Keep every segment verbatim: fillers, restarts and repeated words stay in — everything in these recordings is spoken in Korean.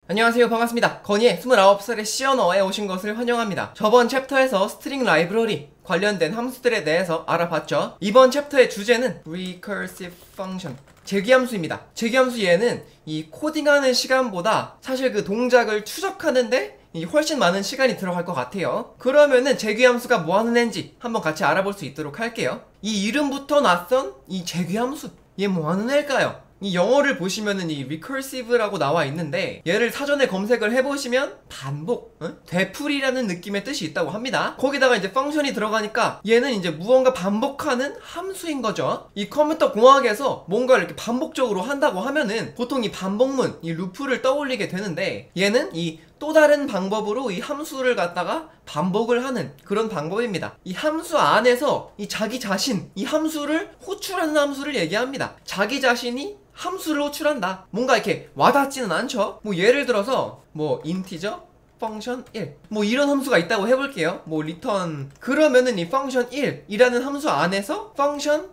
안녕하세요, 반갑습니다. 건희의 스물아홉 살의 시언어에 오신 것을 환영합니다. 저번 챕터에서 스트링 라이브러리 관련된 함수들에 대해서 알아봤죠. 이번 챕터의 주제는 Recursive Function, 재귀함수입니다. 재귀함수 얘는 이 코딩하는 시간보다 사실 그 동작을 추적하는데 이 훨씬 많은 시간이 들어갈 것 같아요. 그러면은 재귀함수가 뭐 하는 애인지 한번 같이 알아볼 수 있도록 할게요. 이 이름부터 낯선 이 재귀함수, 얘 뭐 하는 애일까요? 이 영어를 보시면은 이 recursive라고 나와 있는데 얘를 사전에 검색을 해보시면 반복, 어? 되풀이라는 느낌의 뜻이 있다고 합니다. 거기다가 이제 펑션이 들어가니까 얘는 이제 무언가 반복하는 함수인 거죠. 이 컴퓨터 공학에서 뭔가를 이렇게 반복적으로 한다고 하면은 보통 이 반복문, 이 루프를 떠올리게 되는데 얘는 이 또 다른 방법으로 이 함수를 갖다가 반복을 하는 그런 방법입니다. 이 함수 안에서 이 자기 자신, 이 함수를 호출하는 함수를 얘기합니다. 자기 자신이 함수를 호출한다. 뭔가 이렇게 와닿지는 않죠. 뭐 예를 들어서 뭐 인티저 펑션 일, 뭐 이런 함수가 있다고 해볼게요. 뭐 return, 그러면은 이 펑션 일이라는 함수 안에서 펑션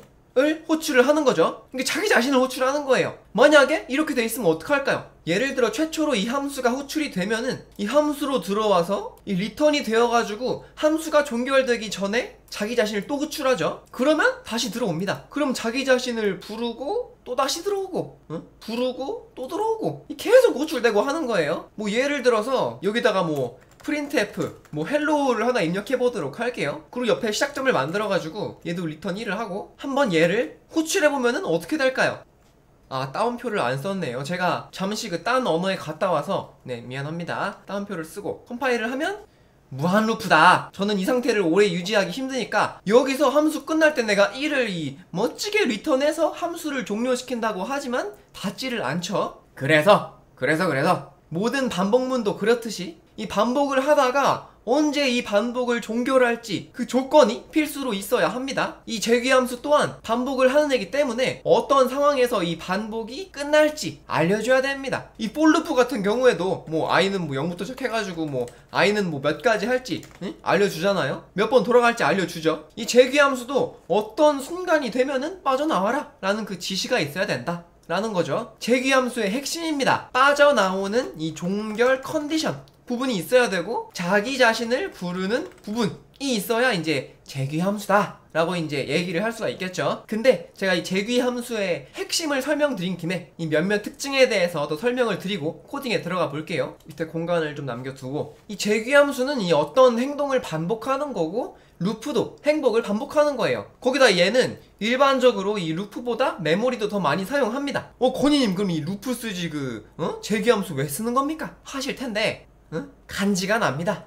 일을 호출을 하는 거죠. 그러니까 자기 자신을 호출하는 거예요. 만약에 이렇게 돼 있으면 어떡할까요? 예를 들어 최초로 이 함수가 호출이 되면은 이 함수로 들어와서 이 리턴이 되어가지고 함수가 종결되기 전에 자기 자신을 또 호출하죠. 그러면 다시 들어옵니다. 그럼 자기 자신을 부르고 또 다시 들어오고, 응? 부르고 또 들어오고, 계속 호출되고 하는 거예요. 뭐 예를 들어서 여기다가 뭐 printf, 뭐 헬로우를 하나 입력해 보도록 할게요. 그리고 옆에 시작점을 만들어 가지고 얘도 리턴 일을 하고 한번 얘를 호출해 보면은 어떻게 될까요? 아, 따옴표를 안 썼네요. 제가 잠시 그 딴 언어에 갔다 와서, 네, 미안합니다. 따옴표를 쓰고 컴파일을 하면 무한 루프다. 저는 이 상태를 오래 유지하기 힘드니까 여기서 함수 끝날 때 내가 일을 이 멋지게 리턴해서 함수를 종료시킨다고 하지만 닿지를 않죠. 그래서 그래서 그래서 모든 반복문도 그렇듯이 이 반복을 하다가 언제 이 반복을 종결할지 그 조건이 필수로 있어야 합니다. 이 재귀함수 또한 반복을 하는 애기 때문에 어떤 상황에서 이 반복이 끝날지 알려줘야 됩니다. 이 for loop 같은 경우에도 뭐 i는 뭐 영부터 시작해가지고 뭐 i는 뭐 몇 가지 할지, 응? 알려주잖아요. 몇 번 돌아갈지 알려주죠. 이 재귀함수도 어떤 순간이 되면은 빠져나와라 라는 그 지시가 있어야 된다 라는 거죠. 재귀함수의 핵심입니다. 빠져나오는 이 종결 컨디션 부분이 있어야 되고 자기 자신을 부르는 부분이 있어야 이제 재귀함수다 라고 이제 얘기를 할 수가 있겠죠. 근데 제가 이 재귀함수의 핵심을 설명드린 김에 이 몇몇 특징에 대해서 더 설명을 드리고 코딩에 들어가 볼게요. 밑에 공간을 좀 남겨두고, 이 재귀함수는 이 어떤 행동을 반복하는 거고 루프도 행복을 반복하는 거예요. 거기다 얘는 일반적으로 이 루프보다 메모리도 더 많이 사용합니다. 어, 건희님 그럼 이 루프 쓰지 그 어? 재귀함수 왜 쓰는 겁니까? 하실 텐데 응? 간지가 납니다.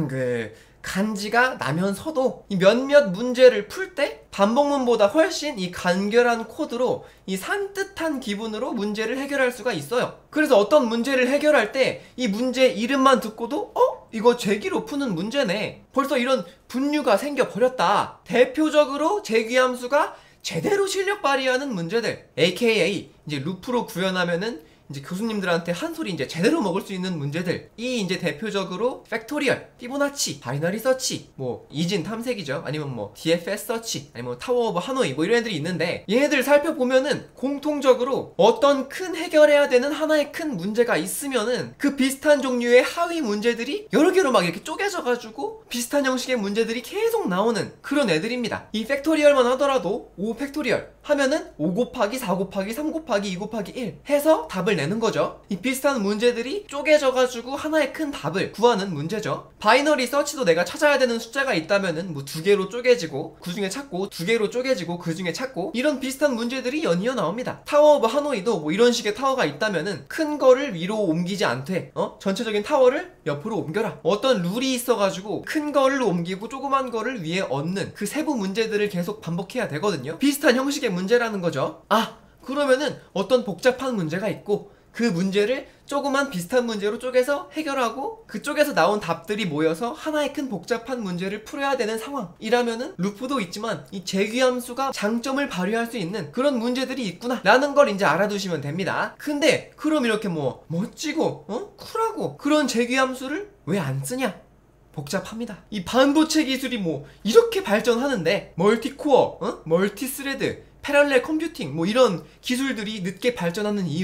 그 간지가 나면서도 이 몇몇 문제를 풀 때 반복문보다 훨씬 이 간결한 코드로 이 산뜻한 기분으로 문제를 해결할 수가 있어요. 그래서 어떤 문제를 해결할 때 이 문제 이름만 듣고도 어? 이거 재기로 푸는 문제네. 벌써 이런 분류가 생겨버렸다. 대표적으로 재귀함수가 제대로 실력 발휘하는 문제들, 에이케이에이 이제 루프로 구현하면은 이제 교수님들한테 한 소리 이제 제대로 먹을 수 있는 문제들, 이 이제 대표적으로 팩토리얼, 피보나치, 바이너리 서치, 뭐 이진 탐색이죠. 아니면 뭐 디에프에스 서치, 아니면 뭐 타워 오브 하노이, 뭐 이런 애들이 있는데 얘네들 살펴보면은 공통적으로 어떤 큰 해결해야 되는 하나의 큰 문제가 있으면은 그 비슷한 종류의 하위 문제들이 여러 개로 막 이렇게 쪼개져 가지고 비슷한 형식의 문제들이 계속 나오는 그런 애들입니다. 이 팩토리얼만 하더라도 오 팩토리얼 하면은 오 곱하기 사 곱하기 삼 곱하기 이 곱하기 일 해서 답을 내는 거죠. 이 비슷한 문제들이 쪼개져가지고 하나의 큰 답을 구하는 문제죠. 바이너리 서치도 내가 찾아야 되는 숫자가 있다면은 뭐 두 개로 쪼개지고 그 중에 찾고, 두 개로 쪼개지고 그 중에 찾고, 이런 비슷한 문제들이 연이어 나옵니다. 타워 오브 하노이도 뭐 이런 식의 타워가 있다면은 큰 거를 위로 옮기지 않되 어? 전체적인 타워를 옆으로 옮겨라. 어떤 룰이 있어가지고 큰 거를 옮기고 조그만 거를 위에 얹는 그 세부 문제들을 계속 반복해야 되거든요. 비슷한 형식의 문제라는 거죠. 아! 그러면은 어떤 복잡한 문제가 있고 그 문제를 조그만 비슷한 문제로 쪼개서 해결하고 그쪽에서 나온 답들이 모여서 하나의 큰 복잡한 문제를 풀어야 되는 상황이라면은 루프도 있지만 이 재귀함수가 장점을 발휘할 수 있는 그런 문제들이 있구나 라는 걸 이제 알아두시면 됩니다. 근데 그럼 이렇게 뭐 멋지고 어? 쿨하고 그런 재귀함수를 왜 안 쓰냐? 복잡합니다. 이 반도체 기술이 뭐 이렇게 발전하는데 멀티코어, 어? 멀티스레드, 패럴렐 컴퓨팅 뭐 이런 기술들이 늦게 발전하는 이유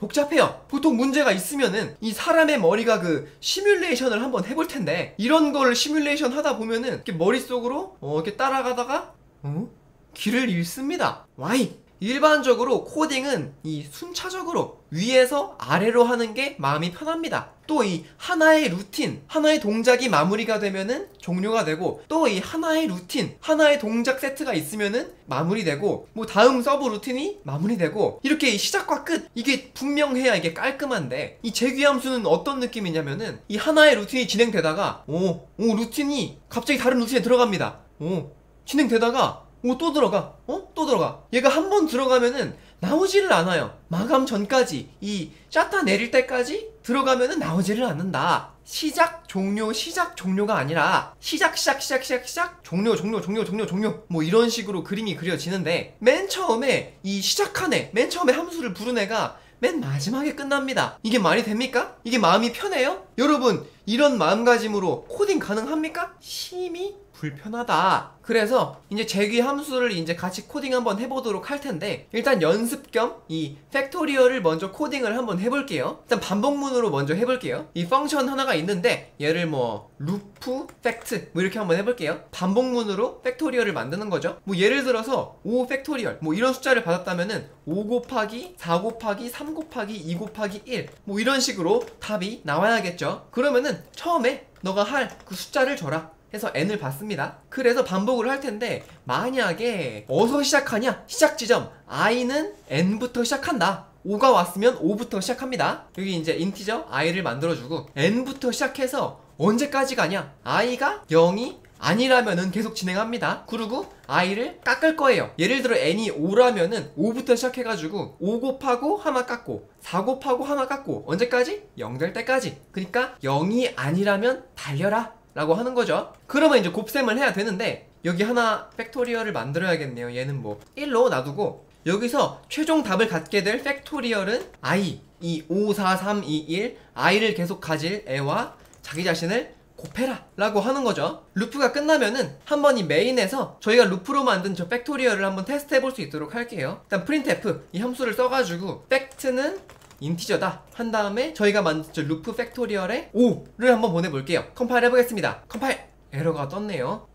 복잡해요. 보통 문제가 있으면은 이 사람의 머리가 그 시뮬레이션을 한번 해볼 텐데 이런 걸 시뮬레이션 하다 보면은 이렇게 머릿속으로 어 이렇게 따라가다가 어? 길을 잃습니다. Why? 일반적으로 코딩은 이 순차적으로 위에서 아래로 하는 게 마음이 편합니다. 또 이 하나의 루틴, 하나의 동작이 마무리가 되면은 종료가 되고 또 이 하나의 루틴, 하나의 동작 세트가 있으면은 마무리되고 뭐 다음 서브 루틴이 마무리되고 이렇게 이 시작과 끝 이게 분명해야 이게 깔끔한데 이 재귀함수는 어떤 느낌이냐면은 이 하나의 루틴이 진행되다가 오, 오 루틴이 갑자기 다른 루틴에 들어갑니다. 오 진행되다가 오 또 들어가 어? 또 들어가 얘가 한 번 들어가면은 나오지를 않아요. 마감 전까지 이 샷다 내릴 때까지 들어가면은 나오지를 않는다. 시작 종료 시작 종료가 아니라 시작 시작 시작 시작 시작 종료 종료 종료 종료 종료 뭐 이런 식으로 그림이 그려지는데 맨 처음에 이 시작한 애 맨 처음에 함수를 부른 애가 맨 마지막에 끝납니다. 이게 말이 됩니까? 이게 마음이 편해요? 여러분 이런 마음가짐으로 코딩 가능합니까? 심히 불편하다. 그래서 이제 재귀 함수를 이제 같이 코딩 한번 해보도록 할 텐데 일단 연습 겸 이 팩토리얼을 먼저 코딩을 한번 해볼게요. 일단 반복문으로 먼저 해볼게요. 이 펑션 하나가 있는데 얘를 뭐 루프 팩트 뭐 이렇게 한번 해볼게요. 반복문으로 팩토리얼을 만드는 거죠. 뭐 예를 들어서 오 팩토리얼 뭐 이런 숫자를 받았다면은 오 곱하기 사 곱하기 삼 곱하기 이 곱하기 일 뭐 이런 식으로 답이 나와야겠죠. 그러면은 처음에 너가 할 그 숫자를 줘라 해서 n을 받습니다. 그래서 반복을 할 텐데 만약에 어디서 시작하냐? 시작 지점 i는 n부터 시작한다. 오가 왔으면 오부터 시작합니다. 여기 이제 인티저 i를 만들어주고 n부터 시작해서 언제까지 가냐? i가 영이 아니라면은 계속 진행합니다. 그리고 i를 깎을 거예요. 예를 들어 n이 오라면은 오부터 시작해가지고 오 곱하고 하나 깎고 사 곱하고 하나 깎고 언제까지? 영 될 때까지. 그러니까 영이 아니라면 달려라 라고 하는 거죠. 그러면 이제 곱셈을 해야 되는데 여기 하나 팩토리얼을 만들어야겠네요. 얘는 뭐 일로 놔두고 여기서 최종 답을 갖게 될 팩토리얼은 i 이 오, 사, 삼, 이, 일 i를 계속 가질 애와 자기 자신을 곱해라 라고 하는 거죠. 루프가 끝나면은 한번 이 메인에서 저희가 루프로 만든 저 팩토리얼을 한번 테스트 해볼 수 있도록 할게요. 일단 printf 이 함수를 써가지고 팩트는 인티저다 한 다음에 저희가 만든 저 루프 팩토리얼에 오를 한번 보내볼게요. 컴파일 해보겠습니다. 컴파일 에러가 떴네요.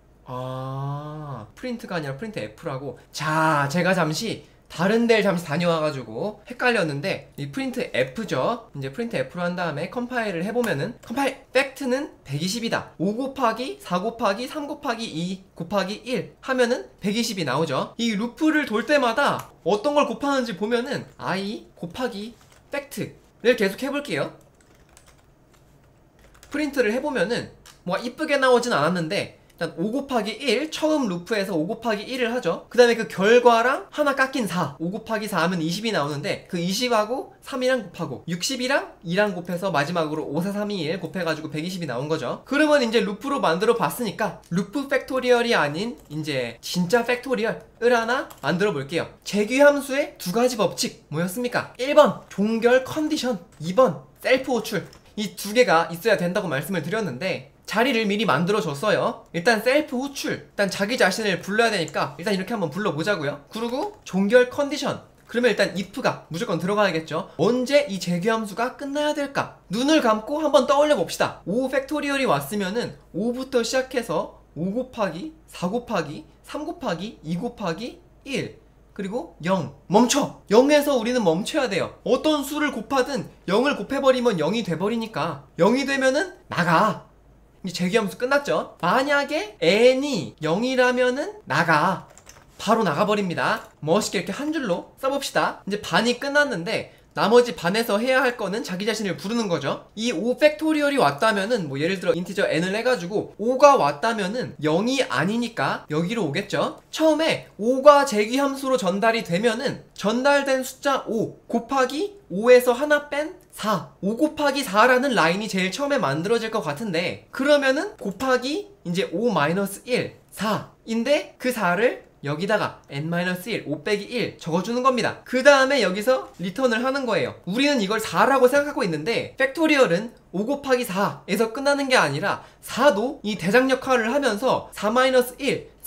아 프린트가 아니라 프린트f라고. 자 제가 잠시 다른 데를 잠시 다녀와가지고 헷갈렸는데 이 printf죠. 이제 printf로 한 다음에 컴파일을 해보면은 컴파일 팩트는 백이십이다 오 곱하기 사 곱하기 삼 곱하기 이 곱하기 일 하면은 백이십이 나오죠. 이 루프를 돌 때마다 어떤 걸 곱하는지 보면은 i 곱하기 팩트를 계속 해볼게요. 프린트를 해보면은 뭐 이쁘게 나오진 않았는데 일단 오 곱하기 일 처음 루프에서 오 곱하기 일을 하죠. 그 다음에 그 결과랑 하나 깎인 사 오 곱하기 사 하면 이십이 나오는데 그 이십하고 삼이랑 곱하고 육십이랑 이랑 곱해서 마지막으로 오, 사, 삼, 이, 일 곱해가지고 백이십이 나온 거죠. 그러면 이제 루프로 만들어 봤으니까 루프 팩토리얼이 아닌 이제 진짜 팩토리얼을 하나 만들어 볼게요. 재귀 함수의 두 가지 법칙 뭐였습니까? 일 번 종결 컨디션, 이 번 셀프 호출. 이 두 개가 있어야 된다고 말씀을 드렸는데 자리를 미리 만들어줬어요. 일단 셀프 호출, 일단 자기 자신을 불러야 되니까 일단 이렇게 한번 불러보자고요. 그리고 종결 컨디션, 그러면 일단 if가 무조건 들어가야겠죠. 언제 이 재귀 함수가 끝나야 될까? 눈을 감고 한번 떠올려 봅시다. 오 팩토리얼이 왔으면은 오부터 시작해서 오 곱하기 사 곱하기 삼 곱하기 이 곱하기 일 그리고 영 멈춰! 영에서 우리는 멈춰야 돼요. 어떤 수를 곱하든 영을 곱해버리면 영이 돼버리니까 영이 되면은 나가. 이제 재귀함수 끝났죠. 만약에 n이 영이라면은 나가. 바로 나가버립니다. 멋있게 이렇게 한 줄로 써봅시다. 이제 반이 끝났는데 나머지 반에서 해야 할 거는 자기 자신을 부르는 거죠. 이 오 팩토리얼이 왔다면은 뭐 예를 들어 인티저 n을 해가지고 오가 왔다면은 영이 아니니까 여기로 오겠죠. 처음에 오가 재귀함수로 전달이 되면은 전달된 숫자 오 곱하기 오에서 하나 뺀 사 오 곱하기 사라는 라인이 제일 처음에 만들어질 것 같은데 그러면은 곱하기 이제 오 마이너스 일 사인데 그 사를 여기다가 엔 마이너스 일, 오 빼기 일 적어주는 겁니다. 그 다음에 여기서 리턴을 하는 거예요. 우리는 이걸 사라고 생각하고 있는데 팩토리얼은 오 곱하기 사에서 끝나는 게 아니라 사도 이 대장 역할을 하면서 사 마이너스 일,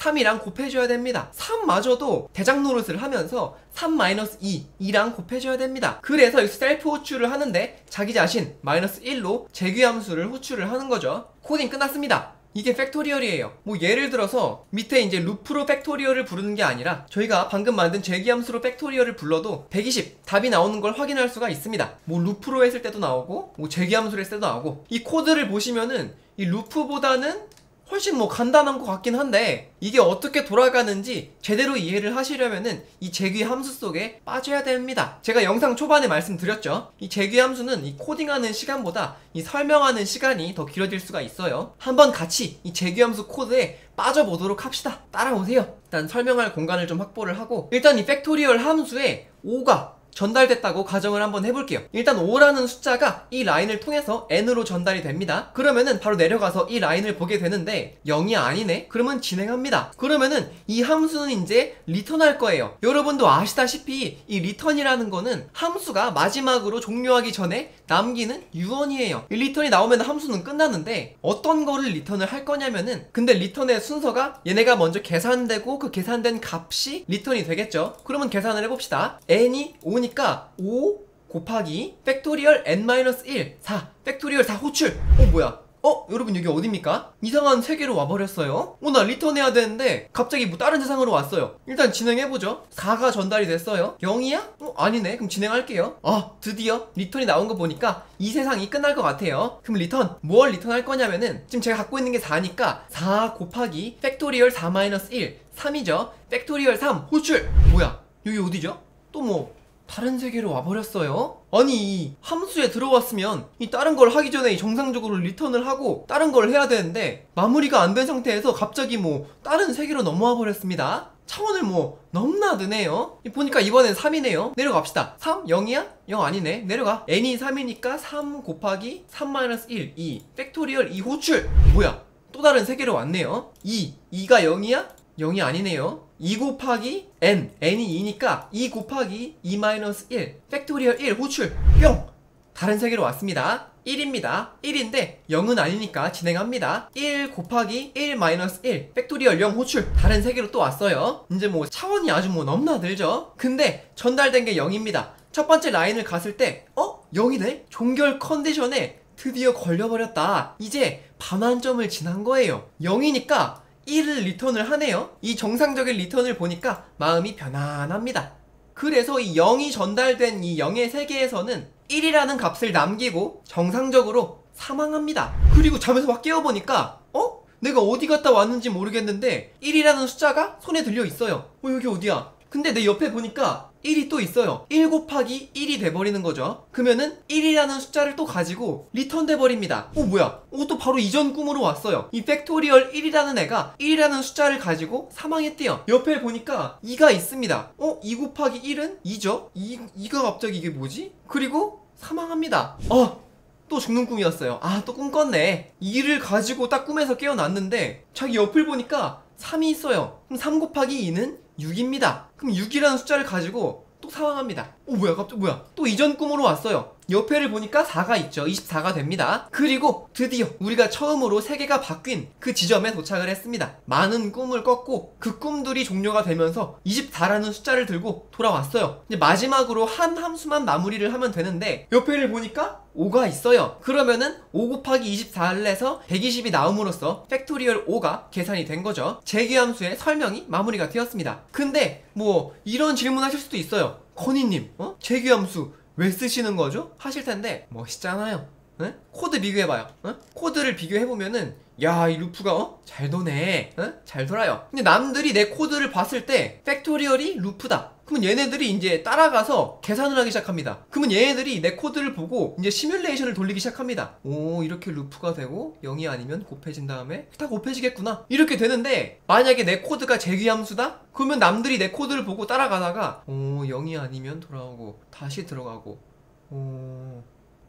삼이랑 곱해줘야 됩니다. 삼마저도 대장 노릇을 하면서 삼 마이너스 이, 이랑 곱해줘야 됩니다. 그래서 여기서 셀프 호출을 하는데 자기 자신 마이너스 일로 재규함수를 호출을 하는 거죠. 코딩 끝났습니다. 이게 팩토리얼이에요. 뭐 예를 들어서 밑에 이제 루프로 팩토리얼을 부르는 게 아니라 저희가 방금 만든 재기함수로 팩토리얼을 불러도 백이십 답이 나오는 걸 확인할 수가 있습니다. 뭐 루프로 했을 때도 나오고 뭐 재기함수로 했을 때도 나오고 이 코드를 보시면은 이 루프보다는 훨씬 뭐 간단한 것 같긴 한데 이게 어떻게 돌아가는지 제대로 이해를 하시려면은 이 재규 함수 속에 빠져야 됩니다. 제가 영상 초반에 말씀드렸죠. 이 재규 함수는 이 코딩하는 시간보다 이 설명하는 시간이 더 길어질 수가 있어요. 한번 같이 이 재규 함수 코드에 빠져보도록 합시다. 따라오세요. 일단 설명할 공간을 좀 확보를 하고 일단 이 팩토리얼 함수에 오가 전달됐다고 가정을 한번 해볼게요. 일단 오라는 숫자가 이 라인을 통해서 n으로 전달이 됩니다. 그러면은 바로 내려가서 이 라인을 보게 되는데 영이 아니네? 그러면 진행합니다. 그러면은 이 함수는 이제 리턴할 거예요. 여러분도 아시다시피 이 리턴이라는 거는 함수가 마지막으로 종료하기 전에 남기는 유언이에요. 이 리턴이 나오면 함수는 끝나는데 어떤 거를 리턴을 할 거냐면은 근데 리턴의 순서가 얘네가 먼저 계산되고 그 계산된 값이 리턴이 되겠죠. 그러면 계산을 해봅시다. n이 오니까 오 곱하기 팩토리얼 n-일 사 팩토리얼 사 호출. 어 뭐야? 어? 여러분 여기 어딥니까? 이상한 세계로 와버렸어요. 어 나 리턴해야 되는데 갑자기 뭐 다른 세상으로 왔어요. 일단 진행해보죠. 사가 전달이 됐어요. 영이야? 어 아니네. 그럼 진행할게요. 아 드디어 리턴이 나온 거 보니까 이 세상이 끝날 것 같아요. 그럼 리턴 뭘 리턴할 거냐면은 지금 제가 갖고 있는 게 사니까 사 곱하기 팩토리얼 사-일 삼이죠. 팩토리얼 삼 호출. 뭐야 여기 어디죠? 또 뭐 다른 세계로 와버렸어요? 아니 이 함수에 들어왔으면 이 다른 걸 하기 전에 정상적으로 리턴을 하고 다른 걸 해야 되는데 마무리가 안 된 상태에서 갑자기 뭐 다른 세계로 넘어와 버렸습니다. 차원을 뭐 넘나드네요. 보니까 이번엔 삼이네요. 내려갑시다. 삼? 영이야? 영 아니네. 내려가. n이 삼이니까 삼 곱하기 삼-일 이 팩토리얼 이 호출. 뭐야 또 다른 세계로 왔네요. 이, 이가 영이야? 영이 아니네요. 이 곱하기 n, n이 이니까 이 곱하기 이-일 팩토리얼 일 호출 뿅! 다른 세계로 왔습니다. 일입니다. 일인데 영은 아니니까 진행합니다. 일 곱하기 일-일 팩토리얼 영 호출 다른 세계로 또 왔어요. 이제 뭐 차원이 아주 뭐 넘나들죠. 근데 전달된 게 영입니다. 첫 번째 라인을 갔을 때 어? 영이네? 종결 컨디션에 드디어 걸려버렸다. 이제 반환점을 지난 거예요. 영이니까 일을 리턴을 하네요. 이 정상적인 리턴을 보니까 마음이 편안합니다. 그래서 이 영이 전달된 이 영의 세계에서는 일이라는 값을 남기고 정상적으로 사망합니다. 그리고 잠에서 확 깨어보니까 어? 내가 어디 갔다 왔는지 모르겠는데 일이라는 숫자가 손에 들려 있어요. 어 여기 어디야? 근데 내 옆에 보니까 일이 또 있어요. 일 곱하기 일이 돼버리는 거죠. 그러면은 일이라는 숫자를 또 가지고 리턴 돼버립니다. 어 뭐야? 어 또 바로 이전 꿈으로 왔어요. 이 팩토리얼 일이라는 애가 일이라는 숫자를 가지고 사망했대요. 옆에 보니까 이가 있습니다. 어? 이 곱하기 일은 이죠? 이, 이가 갑자기 이게 뭐지? 그리고 사망합니다. 어! 또 죽는 꿈이었어요. 아 또 꿈 꿨네. 이를 가지고 딱 꿈에서 깨어났는데 자기 옆을 보니까 삼이 있어요. 그럼 삼 곱하기 이는 육입니다. 그럼 육이라는 숫자를 가지고 또 사망합니다. 오 뭐야 갑자기 뭐야 또 이전 꿈으로 왔어요. 옆에를 보니까 사가 있죠. 이십사가 됩니다. 그리고 드디어 우리가 처음으로 세계가 바뀐 그 지점에 도착을 했습니다. 많은 꿈을 꿨고 그 꿈들이 종료가 되면서 이십사라는 숫자를 들고 돌아왔어요. 이제 마지막으로 한 함수만 마무리를 하면 되는데 옆에를 보니까 오가 있어요. 그러면은 오 곱하기 이십사를 해서 백이십이 나옴으로써 팩토리얼 오가 계산이 된 거죠. 재규함수의 설명이 마무리가 되었습니다. 근데 뭐 이런 질문 하실 수도 있어요. 건희님 어? 재규함수 왜 쓰시는 거죠? 하실 텐데 멋있잖아요. 에? 코드 비교해봐요. 에? 코드를 비교해보면은 야 이 루프가 어? 잘 도네. 에? 잘 돌아요. 근데 남들이 내 코드를 봤을 때 팩토리얼이 루프다. 그러면 얘네들이 이제 따라가서 계산을 하기 시작합니다. 그러면 얘네들이 내 코드를 보고 이제 시뮬레이션을 돌리기 시작합니다. 오 이렇게 루프가 되고 영이 아니면 곱해진 다음에 다 곱해지겠구나 이렇게 되는데 만약에 내 코드가 재규함수다? 그러면 남들이 내 코드를 보고 따라가다가 오 영이 아니면 돌아오고 다시 들어가고 오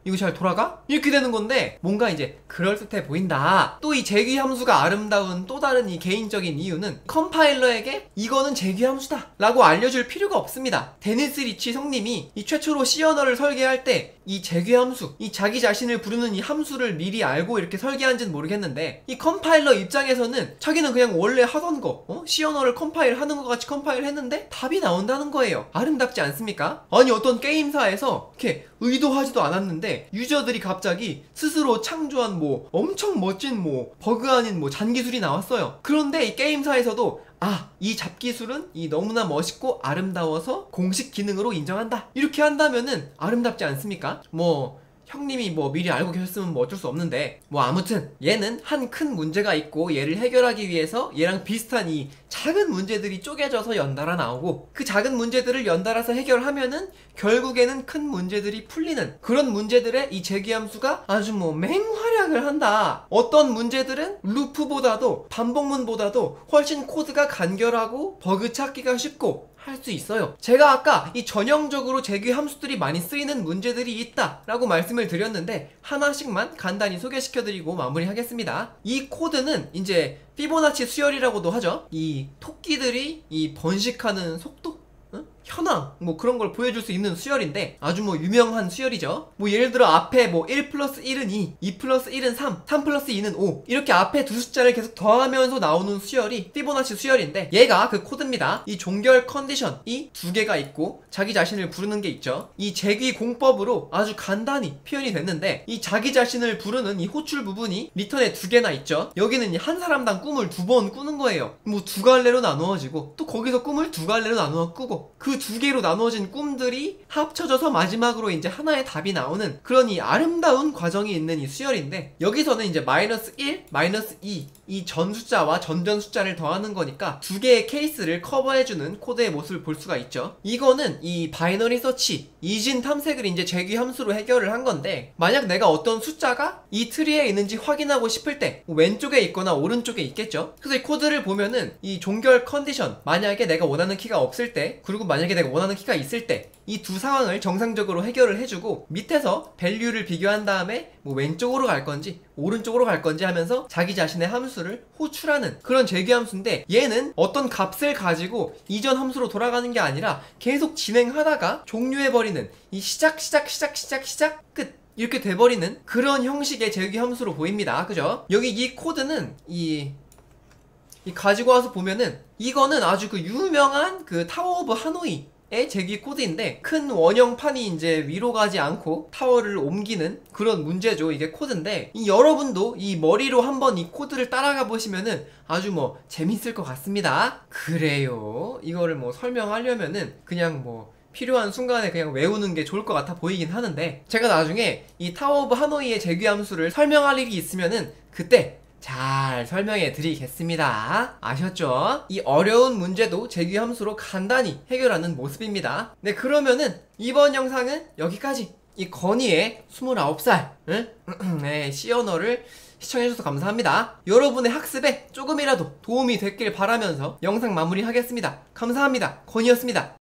이거 잘 돌아가? 이렇게 되는 건데 뭔가 이제 그럴듯해 보인다. 또 이 재귀 함수가 아름다운 또 다른 이 개인적인 이유는 컴파일러에게 이거는 재귀 함수다 라고 알려줄 필요가 없습니다. 데니스 리치 성님이 이 최초로 C 언어를 설계할 때 이 재귀 함수, 이 자기 자신을 부르는 이 함수를 미리 알고 이렇게 설계한지는 모르겠는데 이 컴파일러 입장에서는 자기는 그냥 원래 하던 거 어? C 언어를 컴파일 하는 것 같이 컴파일 했는데 답이 나온다는 거예요. 아름답지 않습니까? 아니 어떤 게임사에서 이렇게 의도하지도 않았는데 유저들이 갑자기 스스로 창조한 뭐 엄청 멋진 뭐 버그 아닌 뭐 잔기술이 나왔어요. 그런데 이 게임사에서도 아, 이 잡기술은 이 너무나 멋있고 아름다워서 공식 기능으로 인정한다. 이렇게 한다면은 아름답지 않습니까? 뭐 형님이 뭐 미리 알고 계셨으면 뭐 어쩔 수 없는데 뭐 아무튼 얘는 한 큰 문제가 있고 얘를 해결하기 위해서 얘랑 비슷한 이 작은 문제들이 쪼개져서 연달아 나오고 그 작은 문제들을 연달아서 해결하면은 결국에는 큰 문제들이 풀리는 그런 문제들의 이 재귀함수가 아주 뭐 맹활약을 한다. 어떤 문제들은 루프보다도 반복문보다도 훨씬 코드가 간결하고 버그 찾기가 쉽고 할 수 있어요. 제가 아까 이 전형적으로 재귀 함수들이 많이 쓰이는 문제들이 있다 라고 말씀을 드렸는데 하나씩만 간단히 소개시켜드리고 마무리하겠습니다. 이 코드는 이제 피보나치 수열이라고도 하죠. 이 토끼들이 이 번식하는 속도? 응? 현황 뭐 그런 걸 보여줄 수 있는 수열인데 아주 뭐 유명한 수열이죠. 뭐 예를 들어 앞에 뭐 일 플러스 일은 이, 이 플러스 일은 삼, 삼 플러스 이는 오 이렇게 앞에 두 숫자를 계속 더하면서 나오는 수열이 피보나치 수열인데 얘가 그 코드입니다. 이 종결 컨디션이 두 개가 있고 자기 자신을 부르는 게 있죠. 이 재귀 공법으로 아주 간단히 표현이 됐는데 이 자기 자신을 부르는 이 호출 부분이 리턴에 두 개나 있죠. 여기는 한 사람당 꿈을 두 번 꾸는 거예요. 뭐 두 갈래로 나누어지고 또 거기서 꿈을 두 갈래로 나누어 꾸고 그 두 개로 나누어진 꿈들이 합쳐져서 마지막으로 이제 하나의 답이 나오는 그런 이 아름다운 과정이 있는 이 수열인데 여기서는 이제 마이너스 일, 마이너스 이 이 전 숫자와 전전 숫자를 더하는 거니까 두 개의 케이스를 커버해주는 코드의 모습을 볼 수가 있죠. 이거는 이 바이너리 서치, 이진 탐색을 이제 재귀 함수로 해결을 한 건데 만약 내가 어떤 숫자가 이 트리에 있는지 확인하고 싶을 때 왼쪽에 있거나 오른쪽에 있겠죠. 그래서 이 코드를 보면은 이 종결 컨디션 만약에 내가 원하는 키가 없을 때 그리고 만약에 내가 원하는 키가 있을 때 이 두 상황을 정상적으로 해결을 해주고 밑에서 밸류를 비교한 다음에 뭐 왼쪽으로 갈 건지 오른쪽으로 갈 건지 하면서 자기 자신의 함수를 호출하는 그런 재귀 함수인데 얘는 어떤 값을 가지고 이전 함수로 돌아가는 게 아니라 계속 진행하다가 종료해버리는 이 시작 시작 시작 시작 시작 끝 이렇게 돼버리는 그런 형식의 재귀 함수로 보입니다. 그죠? 여기 이 코드는 이 이 가지고 와서 보면은 이거는 아주 그 유명한 그 타워 오브 하노이 의 재귀 코드인데 큰 원형판이 이제 위로 가지 않고 타워를 옮기는 그런 문제죠. 이게 코드인데 이 여러분도 이 머리로 한번 이 코드를 따라가 보시면은 아주 뭐 재밌을 것 같습니다. 그래요. 이거를 뭐 설명하려면은 그냥 뭐 필요한 순간에 그냥 외우는 게 좋을 것 같아 보이긴 하는데 제가 나중에 이 타워 오브 하노이의 재귀 함수를 설명할 일이 있으면은 그때 잘 설명해 드리겠습니다. 아셨죠? 이 어려운 문제도 재귀 함수로 간단히 해결하는 모습입니다. 네, 그러면은 이번 영상은 여기까지. 이 건이의 스물아홉 살 응? 네, C 언어를 시청해주셔서 감사합니다. 여러분의 학습에 조금이라도 도움이 됐길 바라면서 영상 마무리하겠습니다. 감사합니다. 건이었습니다.